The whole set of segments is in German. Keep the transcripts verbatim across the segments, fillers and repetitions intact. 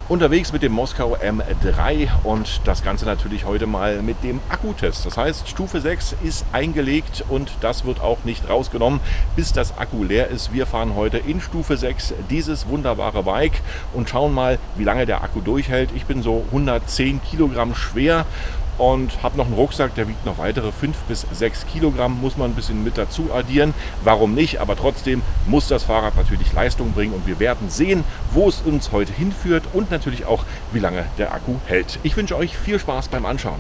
Unterwegs mit dem Moskau M drei und das Ganze natürlich heute mal mit dem Akkutest. Das heißt, Stufe sechs ist eingelegt und das wird auch nicht rausgenommen, bis das Akku leer ist. Wir fahren heute in Stufe sechs dieses wunderbare Bike und schauen mal, wie lange der Akku durchhält. Ich bin so hundertzehn Kilogramm schwer und habe noch einen Rucksack, der wiegt noch weitere fünf bis sechs Kilogramm, muss man ein bisschen mit dazu addieren. Warum nicht? Aber trotzdem muss das Fahrrad natürlich Leistung bringen und wir werden sehen, wo es uns heute hinführt und natürlich auch, wie lange der Akku hält. Ich wünsche euch viel Spaß beim Anschauen.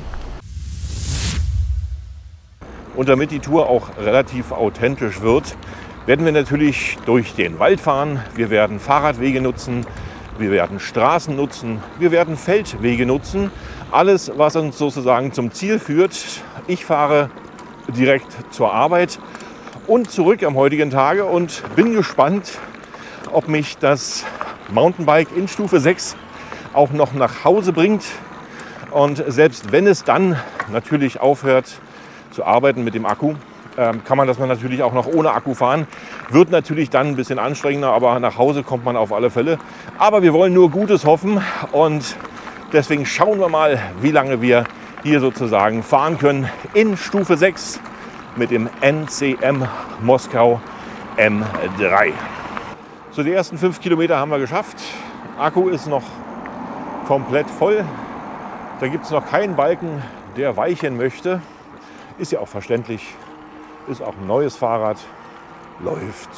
Und damit die Tour auch relativ authentisch wird, werden wir natürlich durch den Wald fahren. Wir werden Fahrradwege nutzen, wir werden Straßen nutzen, wir werden Feldwege nutzen. Alles, was uns sozusagen zum Ziel führt. Ich fahre direkt zur Arbeit und zurück am heutigen Tage und bin gespannt, ob mich das Mountainbike in Stufe sechs auch noch nach Hause bringt. Und selbst wenn es dann natürlich aufhört zu arbeiten mit dem Akku, kann man das natürlich auch noch ohne Akku fahren. Wird natürlich dann ein bisschen anstrengender, aber nach Hause kommt man auf alle Fälle. Aber wir wollen nur Gutes hoffen und deswegen schauen wir mal, wie lange wir hier sozusagen fahren können in Stufe sechs mit dem N C M Moskau M drei. So, die ersten fünf Kilometer haben wir geschafft. Akku ist noch komplett voll. Da gibt es noch keinen Balken, der weichen möchte. Ist ja auch verständlich. Ist auch ein neues Fahrrad. Läuft.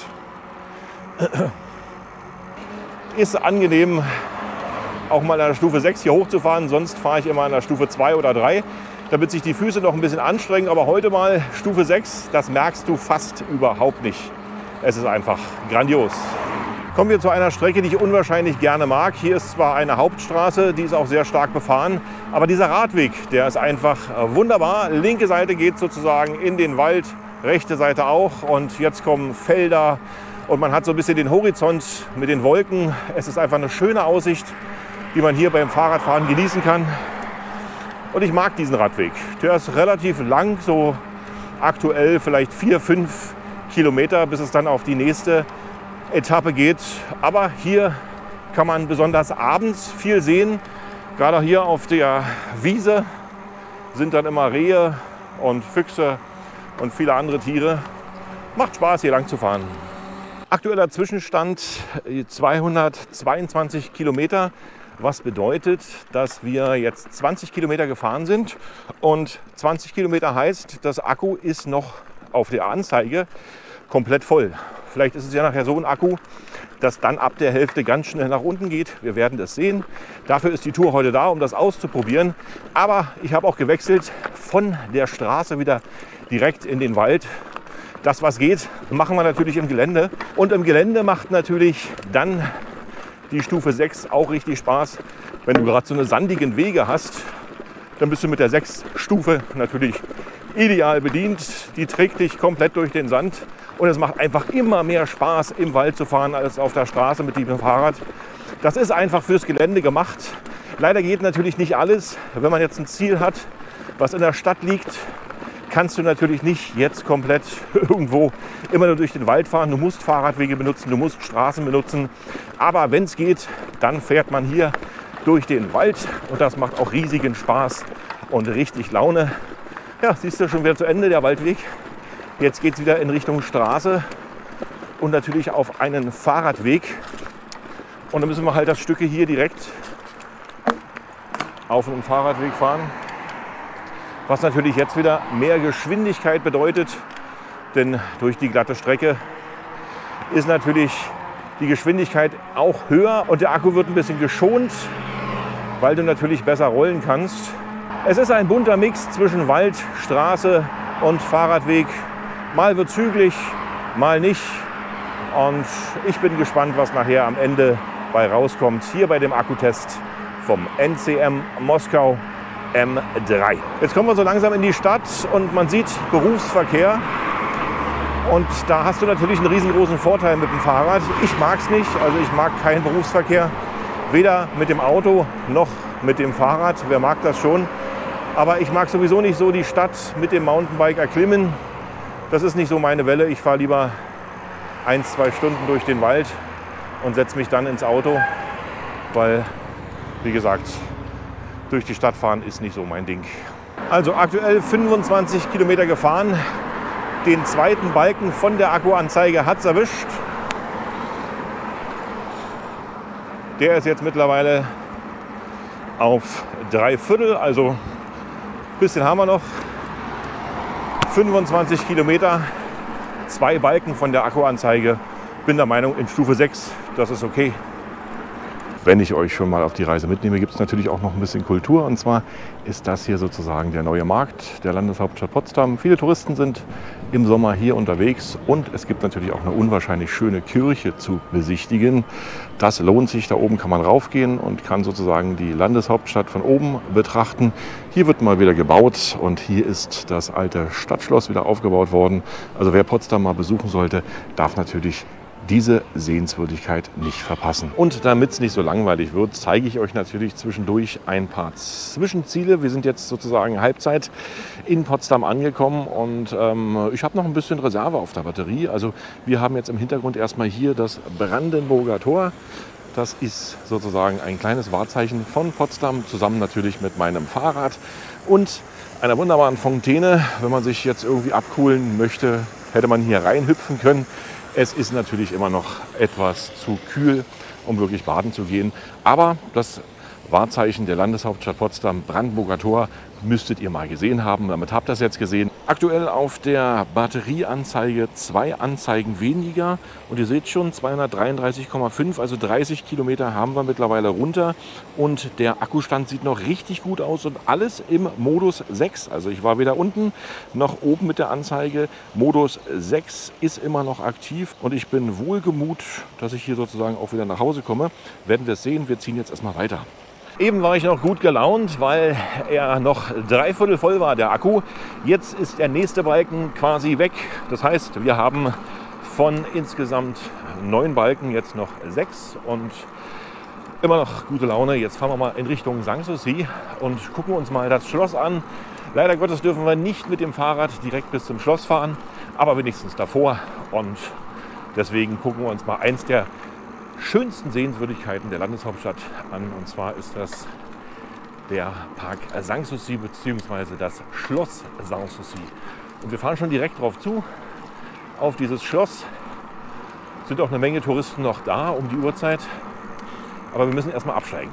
Ist angenehm, auch mal in der Stufe sechs hier hochzufahren. Sonst fahre ich immer in der Stufe zwei oder drei, damit sich die Füße noch ein bisschen anstrengen. Aber heute mal Stufe sechs, das merkst du fast überhaupt nicht. Es ist einfach grandios. Kommen wir zu einer Strecke, die ich unwahrscheinlich gerne mag. Hier ist zwar eine Hauptstraße, die ist auch sehr stark befahren, aber dieser Radweg, der ist einfach wunderbar. Linke Seite geht sozusagen in den Wald, rechte Seite auch. Und jetzt kommen Felder und man hat so ein bisschen den Horizont mit den Wolken. Es ist einfach eine schöne Aussicht, die man hier beim Fahrradfahren genießen kann. Und ich mag diesen Radweg. Der ist relativ lang, so aktuell vielleicht vier, fünf Kilometer, bis es dann auf die nächste Etappe geht. Aber hier kann man besonders abends viel sehen. Gerade hier auf der Wiese sind dann immer Rehe und Füchse und viele andere Tiere. Macht Spaß, hier lang zu fahren. Aktueller Zwischenstand zweihundertzweiundzwanzig Kilometer, was bedeutet, dass wir jetzt zwanzig Kilometer gefahren sind. Und zwanzig Kilometer heißt, das Akku ist noch auf der Anzeige komplett voll. Vielleicht ist es ja nachher so ein Akku, dass dann ab der Hälfte ganz schnell nach unten geht. Wir werden das sehen. Dafür ist die Tour heute da, um das auszuprobieren. Aber ich habe auch gewechselt von der Straße wieder direkt in den Wald. Das, was geht, machen wir natürlich im Gelände. Und im Gelände macht natürlich dann die Stufe sechs auch richtig Spaß. Wenn du gerade so eine sandigen Wege hast, dann bist du mit der sechs Stufe natürlich ideal bedient. Die trägt dich komplett durch den Sand. Und es macht einfach immer mehr Spaß, im Wald zu fahren, als auf der Straße mit dem Fahrrad. Das ist einfach fürs Gelände gemacht. Leider geht natürlich nicht alles. Wenn man jetzt ein Ziel hat, was in der Stadt liegt, kannst du natürlich nicht jetzt komplett irgendwo immer nur durch den Wald fahren. Du musst Fahrradwege benutzen, du musst Straßen benutzen. Aber wenn es geht, dann fährt man hier durch den Wald. Und das macht auch riesigen Spaß und richtig Laune. Ja, siehst du, schon wieder zu Ende der Waldweg. Jetzt geht es wieder in Richtung Straße und natürlich auf einen Fahrradweg. Und dann müssen wir halt das Stücke hier direkt auf einen Fahrradweg fahren. Was natürlich jetzt wieder mehr Geschwindigkeit bedeutet, denn durch die glatte Strecke ist natürlich die Geschwindigkeit auch höher und der Akku wird ein bisschen geschont, weil du natürlich besser rollen kannst. Es ist ein bunter Mix zwischen Wald, Straße und Fahrradweg. Mal wird zügig, mal nicht. Und ich bin gespannt, was nachher am Ende bei rauskommt, hier bei dem Akkutest vom N C M Moskau M drei. Jetzt kommen wir so langsam in die Stadt und man sieht Berufsverkehr. Und da hast du natürlich einen riesengroßen Vorteil mit dem Fahrrad. Ich mag es nicht, also ich mag keinen Berufsverkehr. Weder mit dem Auto noch mit dem Fahrrad. Wer mag das schon? Aber ich mag sowieso nicht so die Stadt mit dem Mountainbike erklimmen. Das ist nicht so meine Welle. Ich fahre lieber ein, zwei Stunden durch den Wald und setze mich dann ins Auto, weil wie gesagt, durch die Stadt fahren ist nicht so mein Ding. Also aktuell fünfundzwanzig Kilometer gefahren. Den zweiten Balken von der Akkuanzeige hat es erwischt. Der ist jetzt mittlerweile auf drei Viertel, also ein bisschen haben wir noch. fünfundzwanzig Kilometer, zwei Balken von der Akkuanzeige. Bin der Meinung, in Stufe sechs, das ist okay. Wenn ich euch schon mal auf die Reise mitnehme, gibt es natürlich auch noch ein bisschen Kultur. Und zwar ist das hier sozusagen der neue Markt der Landeshauptstadt Potsdam. Viele Touristen sind im Sommer hier unterwegs und es gibt natürlich auch eine unwahrscheinlich schöne Kirche zu besichtigen. Das lohnt sich. Da oben kann man raufgehen und kann sozusagen die Landeshauptstadt von oben betrachten. Hier wird mal wieder gebaut und hier ist das alte Stadtschloss wieder aufgebaut worden. Also wer Potsdam mal besuchen sollte, darf natürlich diese Sehenswürdigkeit nicht verpassen. Und damit es nicht so langweilig wird, zeige ich euch natürlich zwischendurch ein paar Zwischenziele. Wir sind jetzt sozusagen Halbzeit in Potsdam angekommen und ähm, ich habe noch ein bisschen Reserve auf der Batterie. Also wir haben jetzt im Hintergrund erstmal hier das Brandenburger Tor. Das ist sozusagen ein kleines Wahrzeichen von Potsdam, zusammen natürlich mit meinem Fahrrad und einer wunderbaren Fontäne. Wenn man sich jetzt irgendwie abkühlen möchte, hätte man hier reinhüpfen können. Es ist natürlich immer noch etwas zu kühl, um wirklich baden zu gehen. Aber das Wahrzeichen der Landeshauptstadt Potsdam, Brandenburger Tor, müsstet ihr mal gesehen haben. Damit habt ihr das jetzt gesehen. Aktuell auf der Batterieanzeige zwei Anzeigen weniger. Und ihr seht schon, zweihundertdreiunddreißig Komma fünf, also dreißig Kilometer haben wir mittlerweile runter. Und der Akkustand sieht noch richtig gut aus und alles im Modus sechs. Also ich war weder unten noch oben mit der Anzeige. Modus sechs ist immer noch aktiv und ich bin wohlgemut, dass ich hier sozusagen auch wieder nach Hause komme. Werden wir es sehen. Wir ziehen jetzt erstmal weiter. Eben war ich noch gut gelaunt, weil er noch dreiviertel voll war, der Akku. Jetzt ist der nächste Balken quasi weg. Das heißt, wir haben von insgesamt neun Balken jetzt noch sechs und immer noch gute Laune. Jetzt fahren wir mal in Richtung Sanssouci und gucken uns mal das Schloss an. Leider Gottes dürfen wir nicht mit dem Fahrrad direkt bis zum Schloss fahren, aber wenigstens davor. Und deswegen gucken wir uns mal eins der schönsten Sehenswürdigkeiten der Landeshauptstadt an. Und zwar ist das der Park Sanssouci bzw. das Schloss Sanssouci. Und wir fahren schon direkt drauf zu, auf dieses Schloss. Sind auch eine Menge Touristen noch da um die Uhrzeit. Aber wir müssen erstmal absteigen.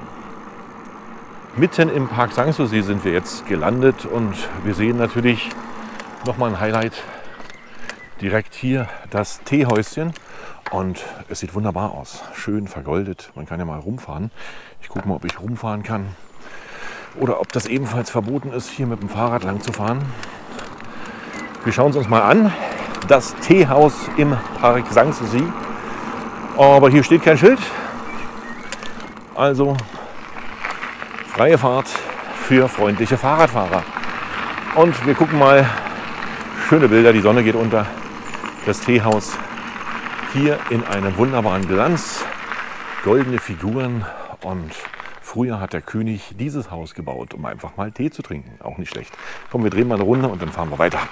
Mitten im Park Sanssouci sind wir jetzt gelandet und wir sehen natürlich nochmal ein Highlight. Direkt hier das Teehäuschen. Und es sieht wunderbar aus, schön vergoldet. Man kann ja mal rumfahren. Ich gucke mal, ob ich rumfahren kann. Oder ob das ebenfalls verboten ist, hier mit dem Fahrrad lang zu fahren. Wir schauen es uns mal an. Das Teehaus im Park Sanssouci. Aber hier steht kein Schild. Also freie Fahrt für freundliche Fahrradfahrer. Und wir gucken mal, schöne Bilder, die Sonne geht unter. Das Teehaus hier in einem wunderbaren Glanz, goldene Figuren und früher hat der König dieses Haus gebaut, um einfach mal Tee zu trinken. Auch nicht schlecht. Komm, wir drehen mal eine Runde und dann fahren wir weiter.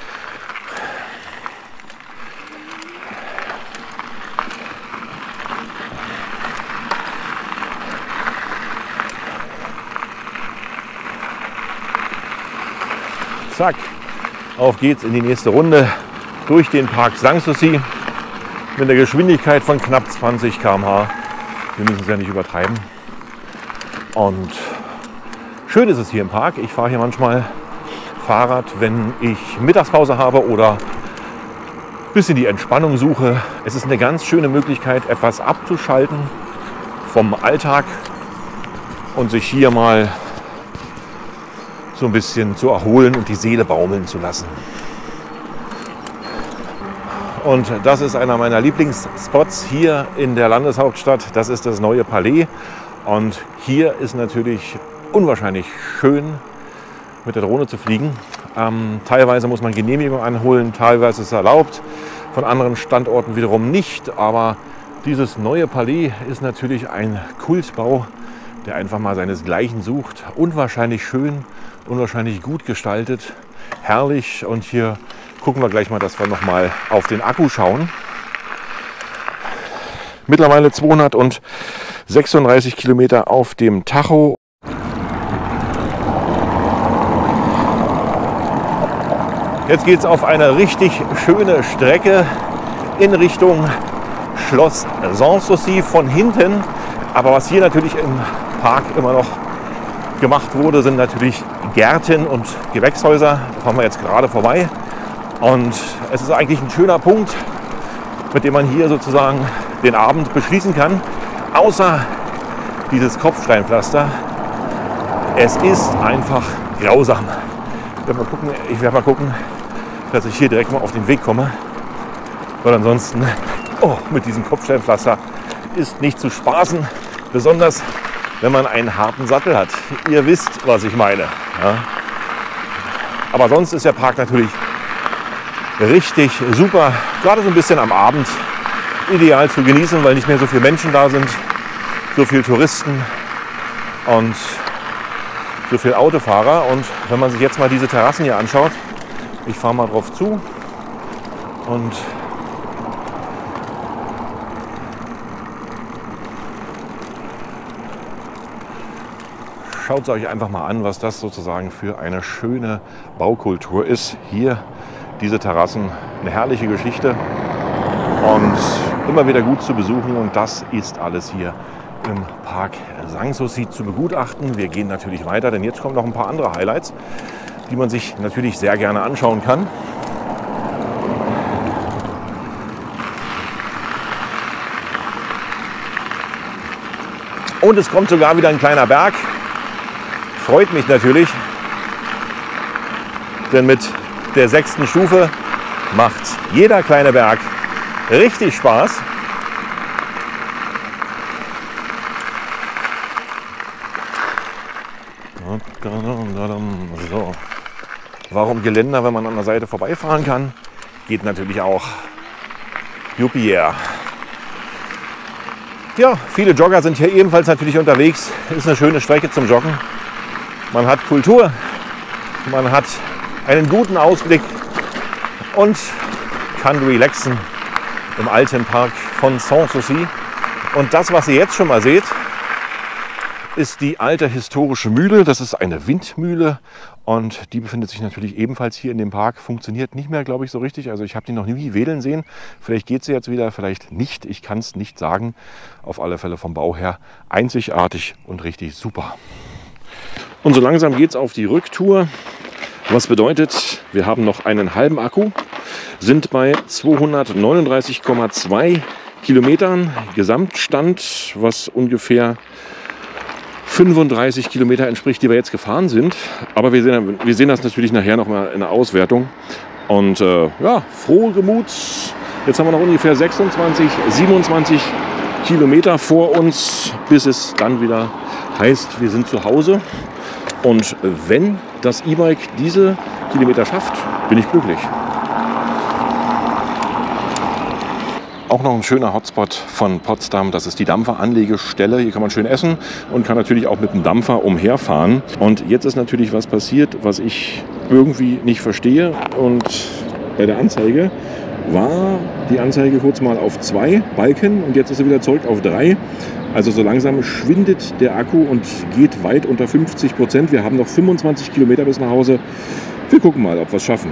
Zack, auf geht's in die nächste Runde durch den Park Sanssouci. Mit der Geschwindigkeit von knapp zwanzig Kilometer pro Stunde. Wir müssen es ja nicht übertreiben. Und schön ist es hier im Park. Ich fahre hier manchmal Fahrrad, wenn ich Mittagspause habe oder ein bisschen die Entspannung suche. Es ist eine ganz schöne Möglichkeit, etwas abzuschalten vom Alltag und sich hier mal so ein bisschen zu erholen und die Seele baumeln zu lassen. Und das ist einer meiner Lieblingsspots hier in der Landeshauptstadt. Das ist das neue Palais. Und hier ist natürlich unwahrscheinlich schön, mit der Drohne zu fliegen. Ähm, teilweise muss man Genehmigung einholen, teilweise ist es erlaubt. Von anderen Standorten wiederum nicht. Aber dieses neue Palais ist natürlich ein Kultbau, der einfach mal seinesgleichen sucht. Unwahrscheinlich schön, unwahrscheinlich gut gestaltet, herrlich. Und hier gucken wir gleich mal, dass wir noch mal auf den Akku schauen. Mittlerweile zweihundertsechsunddreißig Kilometer auf dem Tacho. Jetzt geht es auf eine richtig schöne Strecke in Richtung Schloss Sanssouci von hinten. Aber was hier natürlich im Park immer noch gemacht wurde, sind natürlich Gärten und Gewächshäuser. Da fahren wir jetzt gerade vorbei. Und es ist eigentlich ein schöner Punkt, mit dem man hier sozusagen den Abend beschließen kann. Außer dieses Kopfsteinpflaster. Es ist einfach grausam. Ich werde mal gucken, ich werde mal gucken, dass ich hier direkt mal auf den Weg komme. Weil ansonsten, oh, mit diesem Kopfsteinpflaster ist nicht zu spaßen. Besonders, wenn man einen harten Sattel hat. Ihr wisst, was ich meine. Ja. Aber sonst ist der Park natürlich richtig super. Gerade so ein bisschen am Abend ideal zu genießen, weil nicht mehr so viele Menschen da sind. So viele Touristen und so viele Autofahrer. Und wenn man sich jetzt mal diese Terrassen hier anschaut, ich fahre mal drauf zu und schaut es euch einfach mal an, was das sozusagen für eine schöne Baukultur ist. Hier diese Terrassen, eine herrliche Geschichte und immer wieder gut zu besuchen. Und das ist alles hier im Park Sanssouci zu begutachten. Wir gehen natürlich weiter, denn jetzt kommen noch ein paar andere Highlights, die man sich natürlich sehr gerne anschauen kann. Und es kommt sogar wieder ein kleiner Berg. Freut mich natürlich, denn mit der sechsten Stufe macht jeder kleine Berg richtig Spaß. So. Warum Geländer, wenn man an der Seite vorbeifahren kann? Geht natürlich auch. Yuppie, yeah. Ja, viele Jogger sind hier ebenfalls natürlich unterwegs. Ist eine schöne Strecke zum Joggen. Man hat Kultur, man hat einen guten Ausblick und kann relaxen im alten Park von Sanssouci. Und das, was ihr jetzt schon mal seht, ist die alte historische Mühle. Das ist eine Windmühle und die befindet sich natürlich ebenfalls hier in dem Park. Funktioniert nicht mehr, glaube ich, so richtig. Also ich habe die noch nie wedeln sehen. Vielleicht geht sie jetzt wieder, vielleicht nicht. Ich kann es nicht sagen. Auf alle Fälle vom Bau her einzigartig und richtig super. Und so langsam geht es auf die Rücktour. Was bedeutet, wir haben noch einen halben Akku, sind bei zweihundertneununddreißig Komma zwei Kilometern Gesamtstand, was ungefähr fünfunddreißig Kilometer entspricht, die wir jetzt gefahren sind. Aber wir sehen, wir sehen das natürlich nachher noch mal in der Auswertung. Und äh, ja, frohe Gemuts. Jetzt haben wir noch ungefähr sechsundzwanzig, siebenundzwanzig Kilometer vor uns, bis es dann wieder heißt, wir sind zu Hause. Und wenn das E-Bike diese Kilometer schafft, bin ich glücklich. Auch noch ein schöner Hotspot von Potsdam, das ist die Dampferanlegestelle. Hier kann man schön essen und kann natürlich auch mit dem Dampfer umherfahren. Und jetzt ist natürlich was passiert, was ich irgendwie nicht verstehe. Und bei der Anzeige war die Anzeige kurz mal auf zwei Balken und jetzt ist sie wieder zurück auf drei. Also so langsam schwindet der Akku und geht weit unter fünfzig Prozent. Wir haben noch fünfundzwanzig Kilometer bis nach Hause. Wir gucken mal, ob wir es schaffen.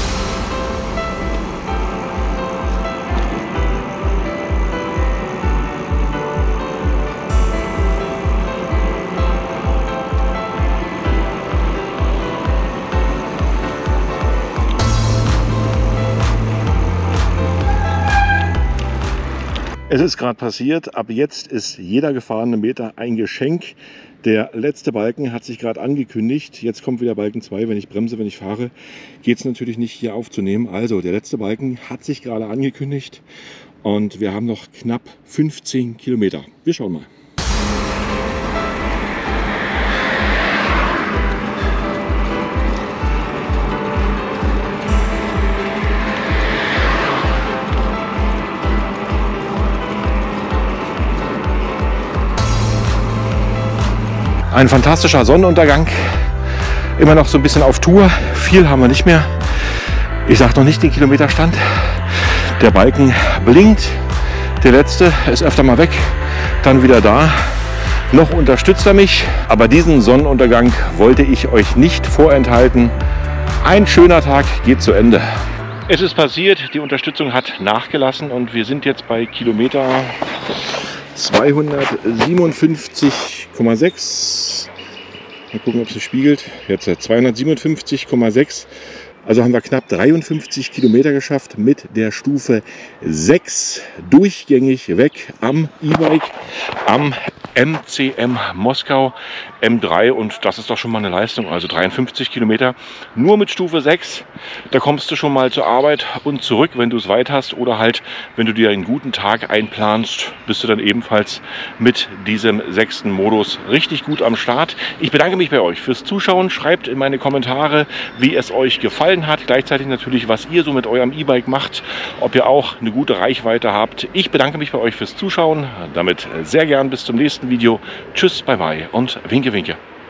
Es ist gerade passiert, ab jetzt ist jeder gefahrene Meter ein Geschenk. Der letzte Balken hat sich gerade angekündigt. Jetzt kommt wieder Balken zwei. Wenn ich bremse, wenn ich fahre, geht es natürlich nicht hier aufzunehmen. Also der letzte Balken hat sich gerade angekündigt und wir haben noch knapp fünfzehn Kilometer. Wir schauen mal. Ein fantastischer Sonnenuntergang, immer noch so ein bisschen auf Tour, viel haben wir nicht mehr. Ich sage noch nicht den Kilometerstand. Der Balken blinkt, Der letzte ist öfter mal weg, dann wieder da. Noch unterstützt er mich, aber diesen Sonnenuntergang wollte ich euch nicht vorenthalten. Ein schöner Tag geht zu Ende. Es ist passiert, die Unterstützung hat nachgelassen und wir sind jetzt bei Kilometer zweihundertsiebenundfünfzig Komma sechs. Mal gucken, ob es spiegelt. Jetzt zweihundertsiebenundfünfzig Komma sechs. Also haben wir knapp dreiundfünfzig Kilometer geschafft mit der Stufe sechs. Durchgängig weg am E-Bike, am M C M Moskau M drei. Und das ist doch schon mal eine Leistung. Also dreiundfünfzig Kilometer nur mit Stufe sechs. Da kommst du schon mal zur Arbeit und zurück, wenn du es weit hast. Oder halt, wenn du dir einen guten Tag einplanst, bist du dann ebenfalls mit diesem sechsten Modus richtig gut am Start. Ich bedanke mich bei euch fürs Zuschauen. Schreibt in meine Kommentare, wie es euch gefallen hat. Gleichzeitig natürlich, was ihr so mit eurem E-Bike macht. Ob ihr auch eine gute Reichweite habt. Ich bedanke mich bei euch fürs Zuschauen. Damit sehr gern bis zum nächsten Video. Tschüss, bye bye und winke, winke.